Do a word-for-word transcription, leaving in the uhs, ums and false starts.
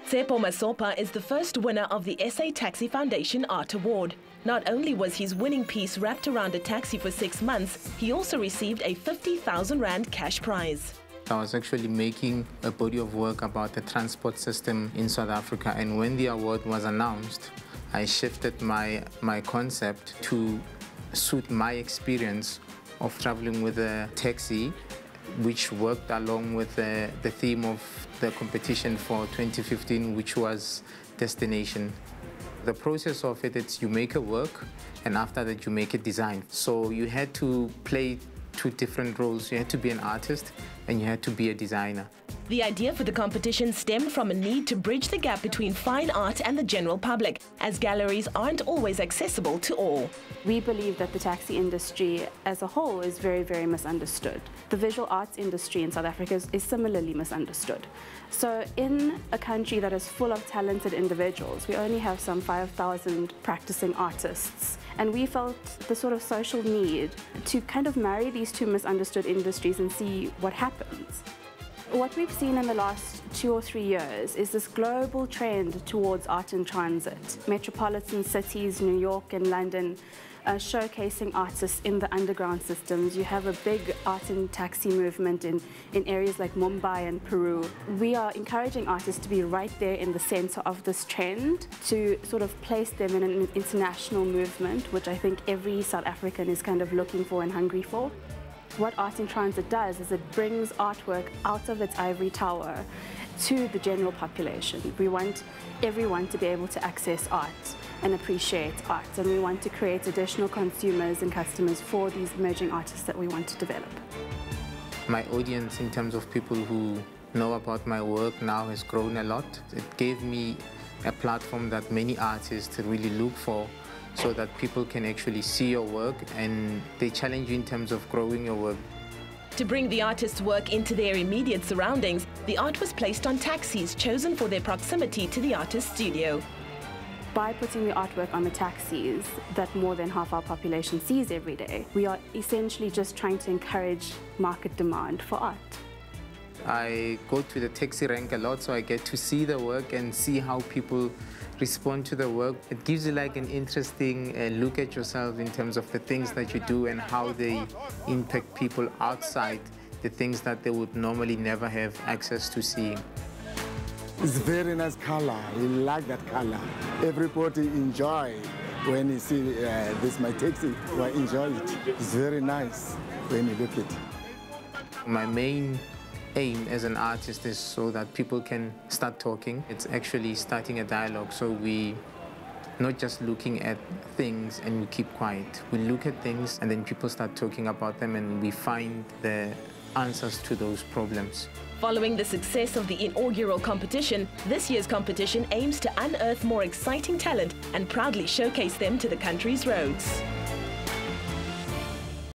Tsepo Masopa is the first winner of the S A Taxi Foundation Art Award. Not only was his winning piece wrapped around a taxi for six months, he also received a fifty thousand rand cash prize. I was actually making a body of work about the transport system in South Africa, and when the award was announced, I shifted my, my concept to suit my experience of traveling with a taxi, which worked along with the, the theme of the competition for twenty fifteen, which was Destination. The process of it is you make a work, and after that you make a design. So you had to play two different roles. You had to be an artist and you had to be a designer. The idea for the competition stemmed from a need to bridge the gap between fine art and the general public, as galleries aren't always accessible to all. We believe that the taxi industry as a whole is very, very misunderstood. The visual arts industry in South Africa is, is similarly misunderstood. So in a country that is full of talented individuals, we only have some five thousand practicing artists. And we felt the sort of social need to kind of marry these two misunderstood industries and see what happens. What we've seen in the last two or three years is this global trend towards art in transit. Metropolitan cities, New York and London, uh, showcasing artists in the underground systems. You have a big art and taxi movement in, in areas like Mumbai and Peru. We are encouraging artists to be right there in the center of this trend, to sort of place them in an international movement, which I think every South African is kind of looking for and hungry for. What Art in Transit does is it brings artwork out of its ivory tower to the general population. We want everyone to be able to access art and appreciate art, and we want to create additional consumers and customers for these emerging artists that we want to develop. My audience, in terms of people who know about my work now, has grown a lot. It gave me a platform that many artists really look for, so that people can actually see your work and they challenge you in terms of growing your work. To bring the artist's work into their immediate surroundings, the art was placed on taxis chosen for their proximity to the artist's studio. By putting the artwork on the taxis that more than half our population sees every day, we are essentially just trying to encourage market demand for art. I go to the taxi rank a lot, so I get to see the work and see how people respond to the work. It gives you like an interesting uh, look at yourself in terms of the things that you do and how they impact people outside the things that they would normally never have access to seeing. It's very nice color. We like that color. Everybody enjoy when you see uh, this my taxi. I enjoy it. It's very nice when you look at it. My main aim as an artist is so that people can start talking. It's actually starting a dialogue, so we not just looking at things and we keep quiet. We look at things and then people start talking about them and we find the answers to those problems. Following the success of the inaugural competition, this year's competition aims to unearth more exciting talent and proudly showcase them to the country's roads.